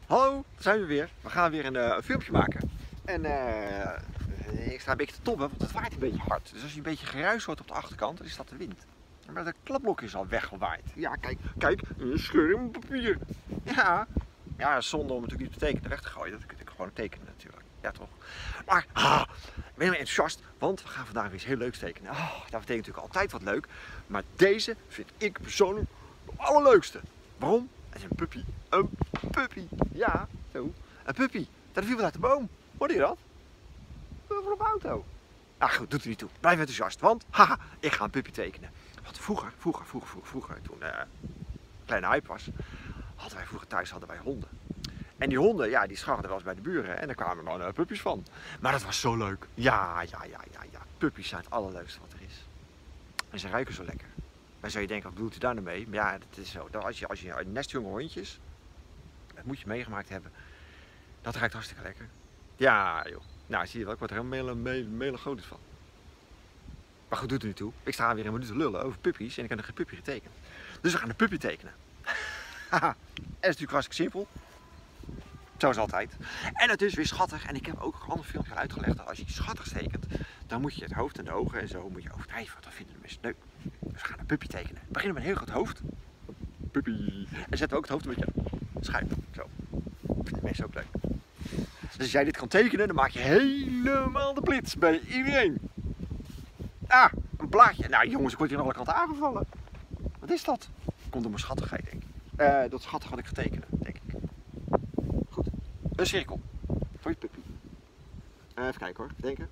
Hallo, daar zijn we weer. We gaan weer een filmpje maken. En ik sta een beetje te tobben, want het waait een beetje hard. Dus als je een beetje geruis hoort op de achterkant, dan is dat de wind. Maar de klapblok is al weggewaaid. Ja, kijk, een scheurpapier. Ja, zonde om natuurlijk niet te tekenen weg te gooien. Dat kun ik gewoon tekenen natuurlijk. Ja, toch? Maar ik ben heel enthousiast, want we gaan vandaag weer iets heel leuks tekenen. Dat betekent natuurlijk altijd wat leuk. Maar deze vind ik persoonlijk de allerleukste. Waarom? Het is een puppy. Een puppy. Ja, zo. Een puppy. Dat viel wat uit de boom. Hoorde je dat? Voor op auto. Nou goed, doet er niet toe. Blijf enthousiast, want ik ga een puppy tekenen. Want vroeger, toen kleine hype was, hadden wij vroeger thuis honden. En die honden, ja, die scharrelden wel eens bij de buren en daar kwamen dan puppies van. Maar dat was zo leuk. Ja. Puppies zijn het allerleukste wat er is. En ze ruiken zo lekker. Dan zou je denken, wat bedoelt u daar nou mee? Maar ja, dat is zo. Als je nestjonge hondjes, dat moet je meegemaakt hebben, dat ruikt hartstikke lekker. Ja, joh. Nou, zie je wel, ik word er helemaal melancholisch van. Maar goed, doet er niet toe. Ik sta weer een minuut te lullen over puppies en ik heb nog geen puppy getekend. Dus we gaan een puppy tekenen. Haha, dat is natuurlijk hartstikke simpel. Zoals altijd. En het is weer schattig. En ik heb ook een ander filmpje uitgelegd dat als je iets schattigs tekent, dan moet je het hoofd en de ogen en zo moet je overdrijven. Dat vinden de mensen leuk. Dus we gaan een puppy tekenen. We beginnen met een heel groot hoofd. Puppy. En zetten we ook het hoofd een beetje schuin. Zo. Dat vinden de mensen ook leuk. Dus als jij dit kan tekenen, dan maak je helemaal de blitz bij iedereen. Een blaadje. Nou jongens, ik word hier aan alle kanten aangevallen. Wat is dat? Komt door mijn schattigheid, denk ik. Dat schattig wat ik ga tekenen, denk ik. Goed. Een cirkel. Voor je puppy. Even kijken hoor. Denken.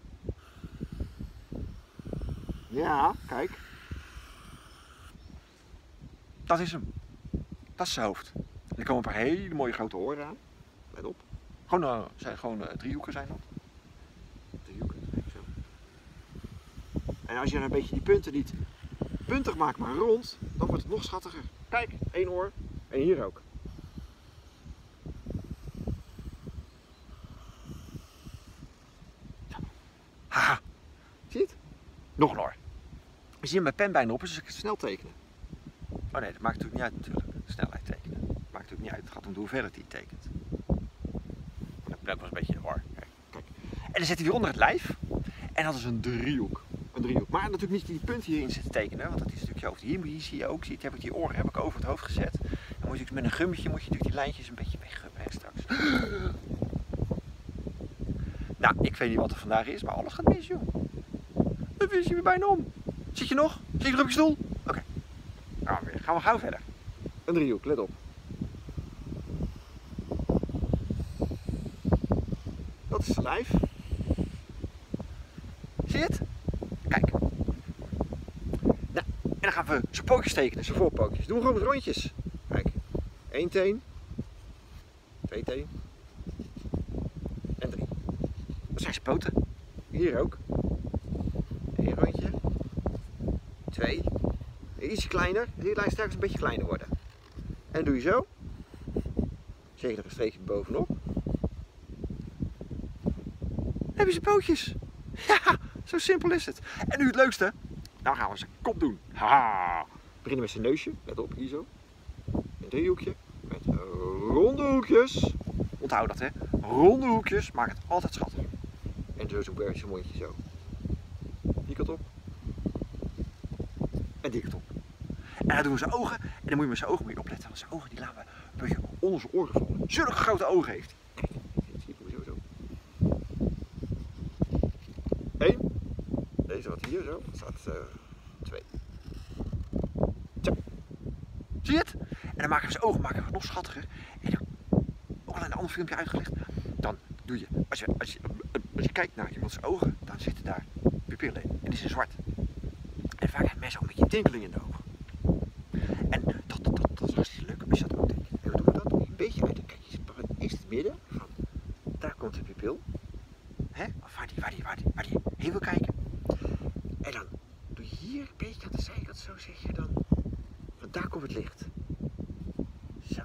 Ja, kijk. Dat is hem. Dat is zijn hoofd. En er komen een paar hele mooie grote oren aan. Let op. Gewoon driehoeken zijn dat. Driehoeken, zo. En als je dan een beetje die punten niet puntig maakt, maar rond, dan wordt het nog schattiger. Kijk, één oor en hier ook. Haha, zie je het? Nog een oor. Je ziet mijn pen bijna op, dus ik kan het snel tekenen. Oh nee, dat maakt natuurlijk niet uit natuurlijk. De snelheid tekenen. Dat maakt natuurlijk niet uit, het gaat om de hoeveelheid die je tekent. Dat was een beetje de war. Kijk. En dan zet hij weer onder het lijf. En dat is een driehoek. Een driehoek. Maar natuurlijk niet die punten hierin zitten tekenen, want dat is natuurlijk je hoofd. Hier zie je ook, heb ik die oren heb ik over het hoofd gezet. Dan moet je met een gummetje natuurlijk die lijntjes een beetje weggummen straks. Nou, ik weet niet wat er vandaag is, maar alles gaat mis, joh. Dan is je weer bijna om. Zit je nog? Zit je nog op je stoel? Oké. Gaan we gauw verder. Een driehoek, let op. Dat is zijn lijf. Zie je het? Kijk. Nou, en dan gaan we zijn pootjes tekenen, zijn voorpootjes. Doen we gewoon met rondjes. Kijk. 1 teen. 2 teen. En 3. Dat zijn zijn poten. Hier ook. 1 rondje. 2. Ietsje kleiner. Hier lijkt straks een beetje kleiner worden. En doe je zo. Zeg je er een streepje bovenop. Dan heb je zijn pootjes. Ja, zo simpel is het. En nu het leukste. Nou gaan we zijn kop doen. Haha. We beginnen met zijn neusje. Let op, hier zo. Een driehoekje. Met ronde hoekjes. Onthoud dat, hè. Ronde hoekjes maken het altijd schattig. En zo werkt zijn mondje zo. Die kant op. En die kant op. En dan doen we zijn ogen. En dan moet je met zijn ogen opletten. Want zijn ogen die laten we een beetje onder zijn oren vallen. Zulke grote ogen heeft hij. Kijk, zie je zo. 1. Deze wat hier zo. Dat staat 2. Zo. Zie je het? En dan maken we zijn ogen nog schattiger. En dan, ook al in een ander filmpje uitgelegd. Dan doe je, als je kijkt naar iemands ogen, dan zitten daar pupillen in. En die zijn zwart. En vaak hebben mensen ook een beetje tinteling in de ogen. En dat is hartstikke leuk als je dat ook denkt. En we doen dat een beetje uit. Kijk, je zit eerst het midden. Van, daar komt de pupil. Hè? Of waar die heen wil kijken. En dan doe je hier een beetje aan de zijkant, zo zeg je dan. Want daar komt het licht. Zo.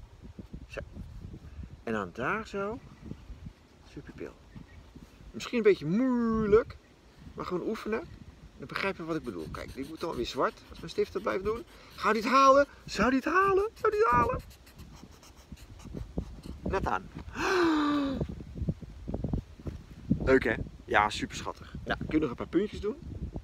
En dan daar zo. Zijn pupil. Misschien een beetje moeilijk. Maar gewoon oefenen. Dan begrijp je wat ik bedoel. Kijk, dit moet dan weer zwart. Als mijn stift dat blijft doen. Ga dit halen. Zou die het halen? net aan. Leuk hè? Ja, super schattig. Nou, kun je nog een paar puntjes doen?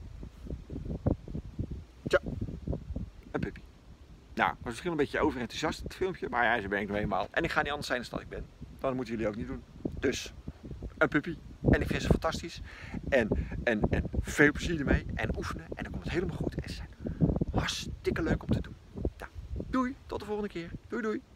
Tja, een puppy. Nou, ik was misschien een beetje overenthousiast het filmpje, maar ja, zo ben ik nou eenmaal. En ik ga niet anders zijn dan dat ik ben. Dat moeten jullie ook niet doen. Dus, een puppy. En ik vind ze fantastisch. En veel plezier ermee. En oefenen. En dan komt het helemaal goed. En ze zijn hartstikke leuk om te doen. Nou, doei. Tot de volgende keer. Doei doei.